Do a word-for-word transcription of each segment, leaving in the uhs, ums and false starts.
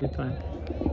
scritto anche.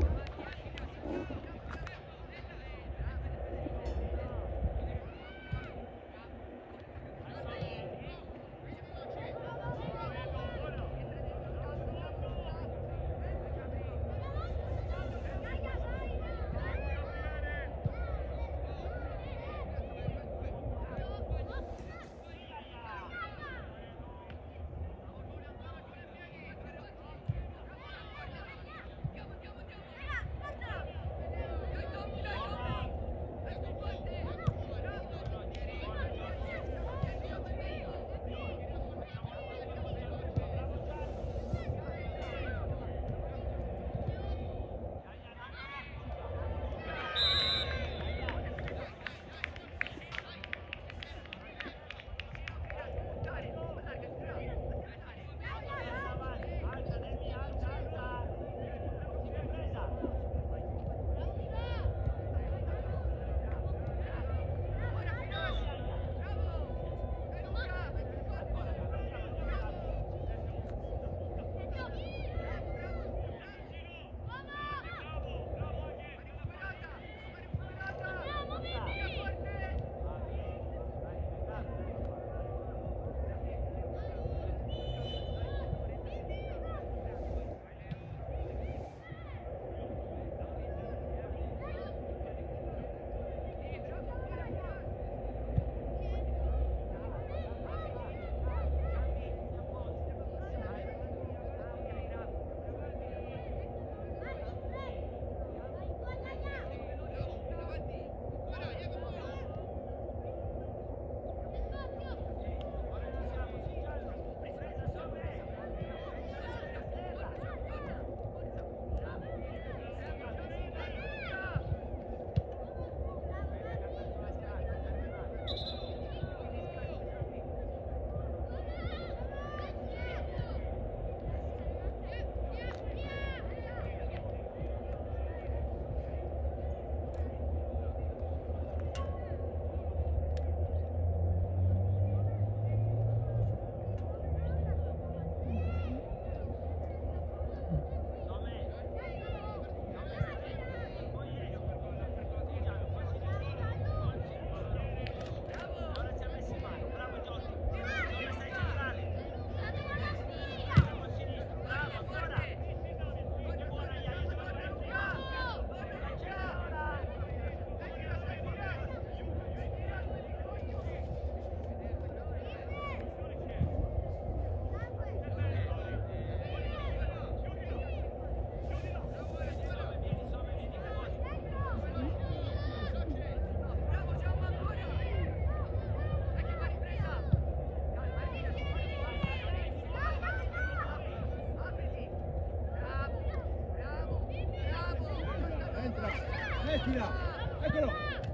Mettila! Eccolo!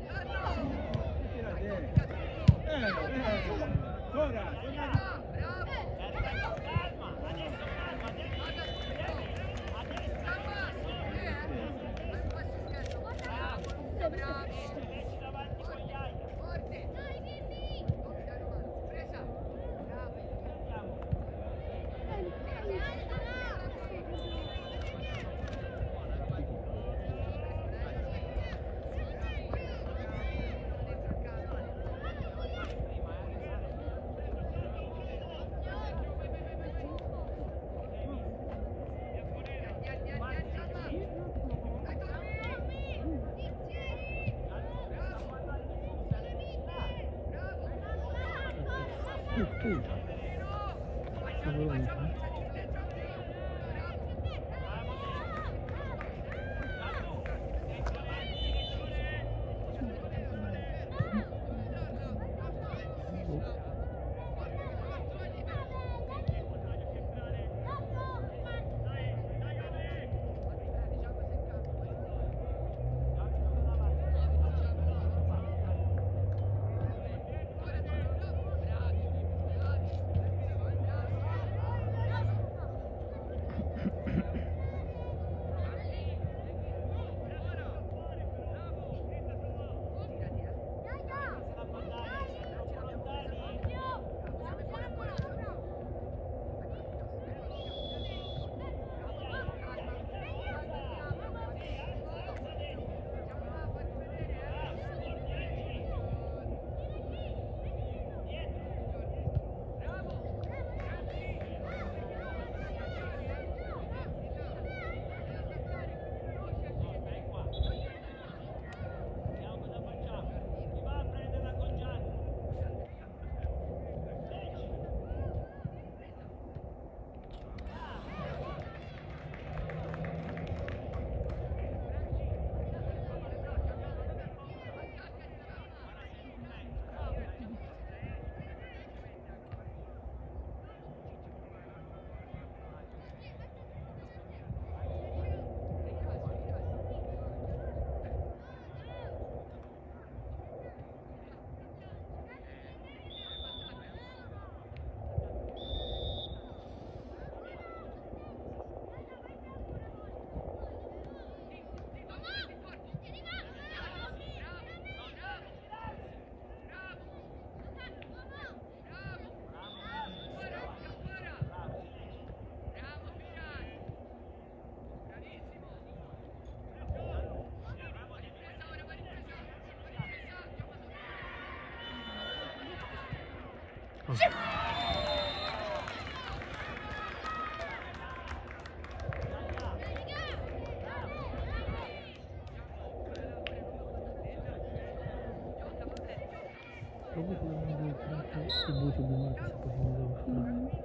Mettila te! Bello, bello! Ora! Calma, adesso calma, devi, devi, adesso, bravo, bravo, metti davanti con gli altri. Forte! Presa! Bravo! Tutto. Provate a vedere quanto se voi sublimate se poi non devo fare.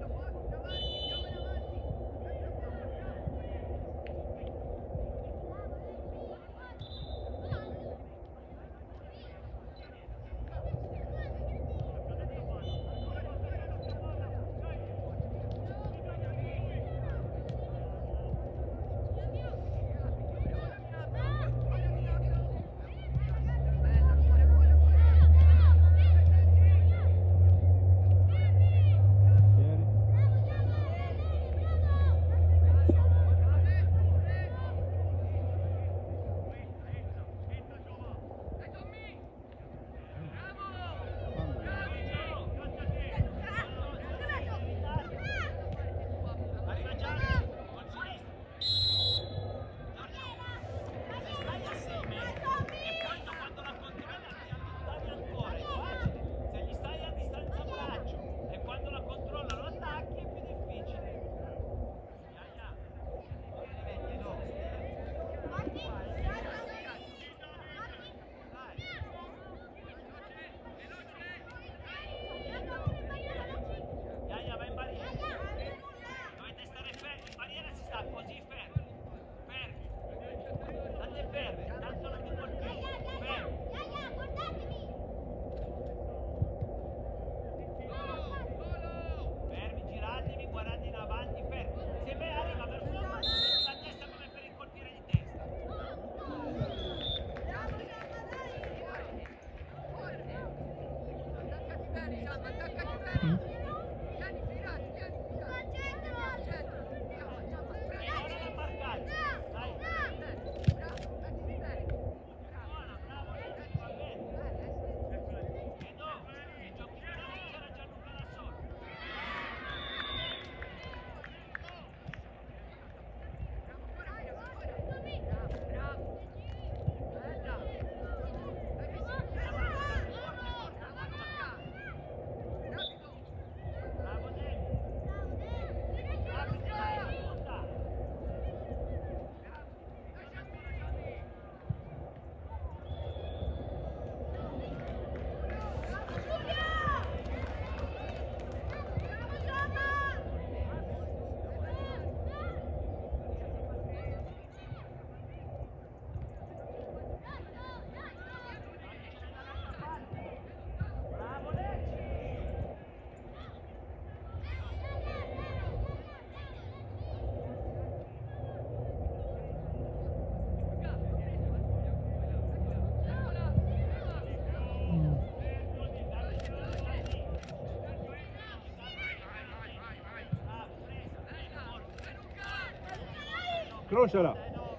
Crociala!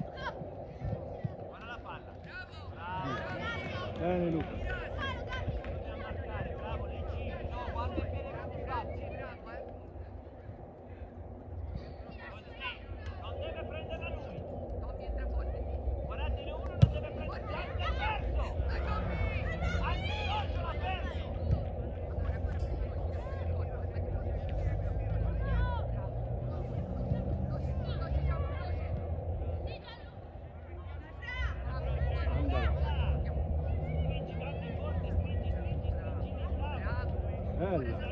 Bene Luca! Bella!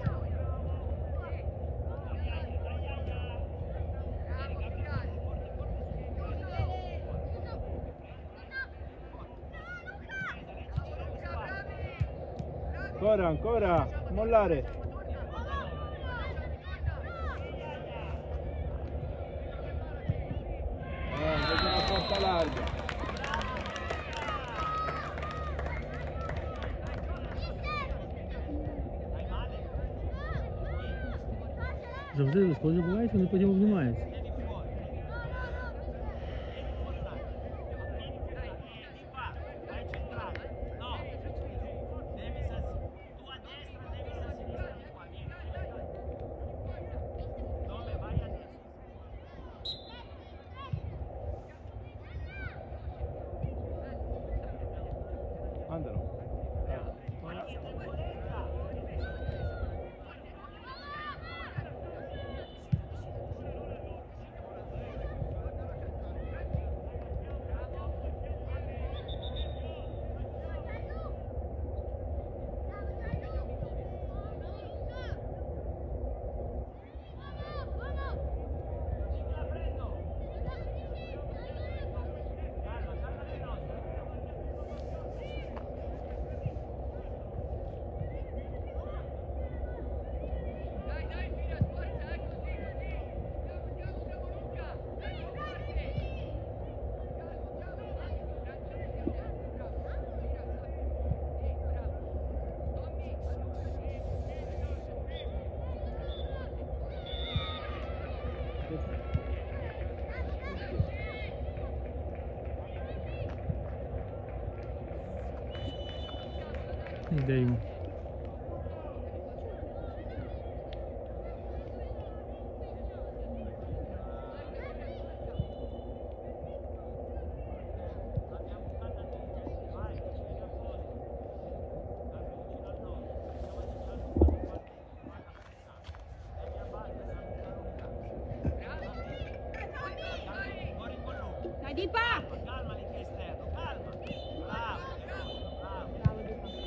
Ancora, ancora! Mollare! Eh, invece una porta larga! Завжди споживається, вони потім обнімаються. Andalo! Idejmo. Dai di pa! Calma lì che è esterno, calma. Bravo, bravo. Bravo di pa.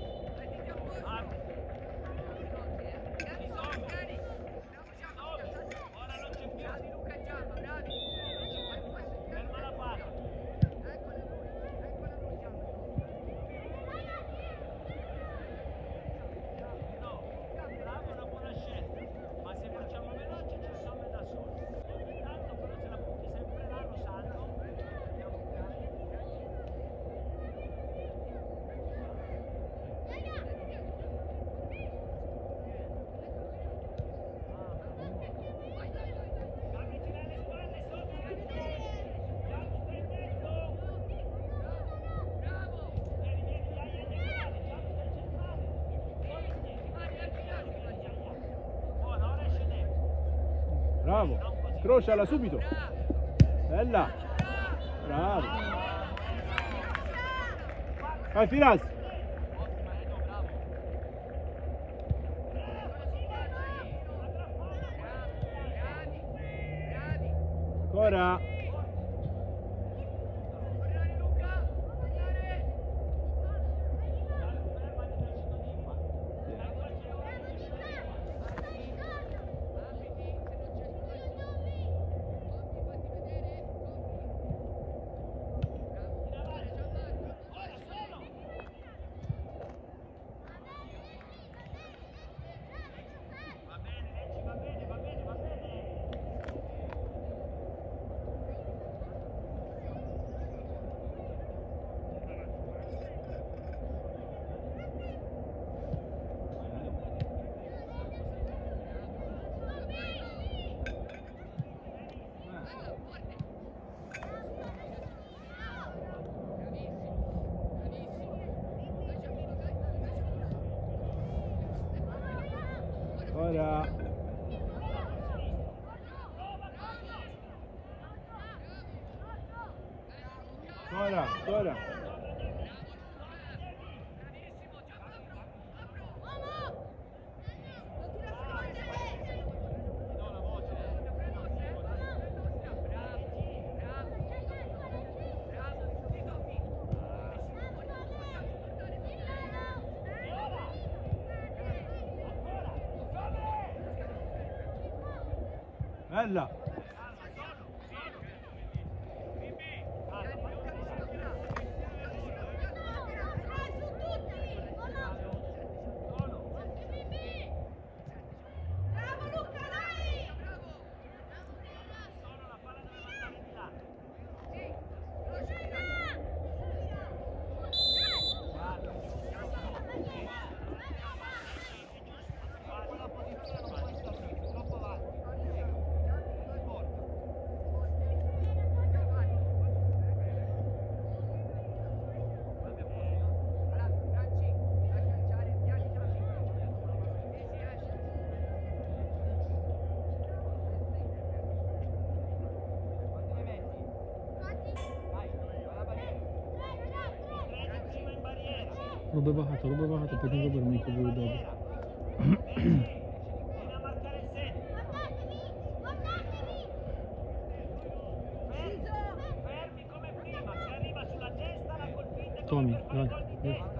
Ora non c'è più. Ferma la palla. No, bravo, una buona scelta. Ma se facciamo veloce ci siamo da soli. Ogni tanto però se la butti sempre là, lo sanno. Bravo, crociala subito. Bella. Bravo. Vai Firas. Ancora. Ora. Ora, ora. Bella. Robe bahato, robe bahato, poi tengo per me che vuoi dopo. Vieni a marcare il set. Fermi come prima, se arriva sulla testa la colpite come Tommy, per fare vai. gol di testa.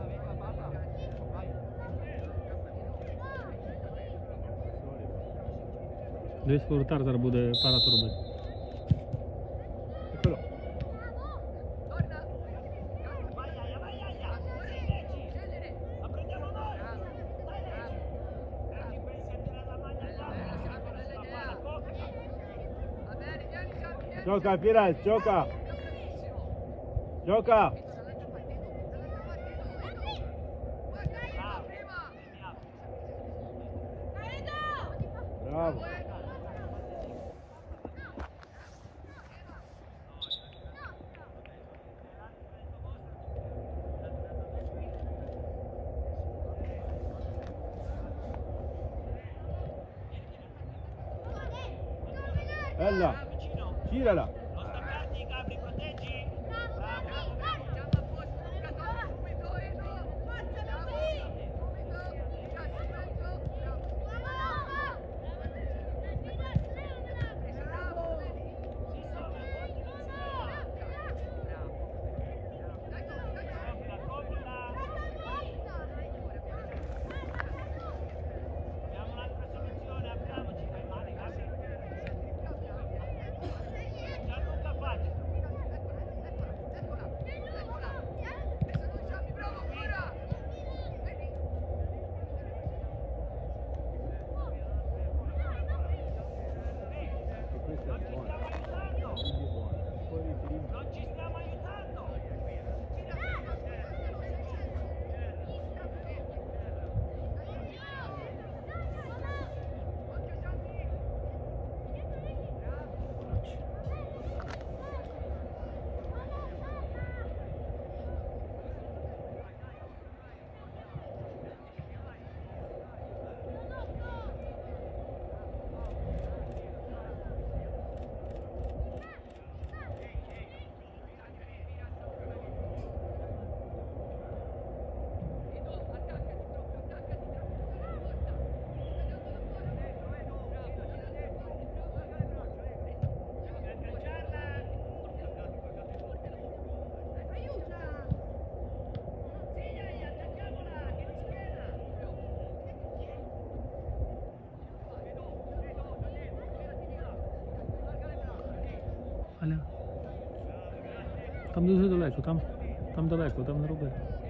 Devi sfruttare da bude parato robe. Eccolo. Vai Aia, vai Aia. Sì, Leci. La prendiamo noi. Dai Leci. Leci pensi a tirare la maglia là. Sulla palla, coppia. Gioca Firas, gioca. Gioca. Bravo. Bravo. Bella. vicino. Girala. Non staccarti, Gabri, proteggi. Bravo. Abbiamo un'altra soluzione, apriamoci, fai male, Gabri. Gianluca, fate. E questa è buona. Aiutando. Quindi è buona. Poi ritirino. Non ci stiamo aiutando. Аля. Там дуже далеко, там, там далеко, там не роби.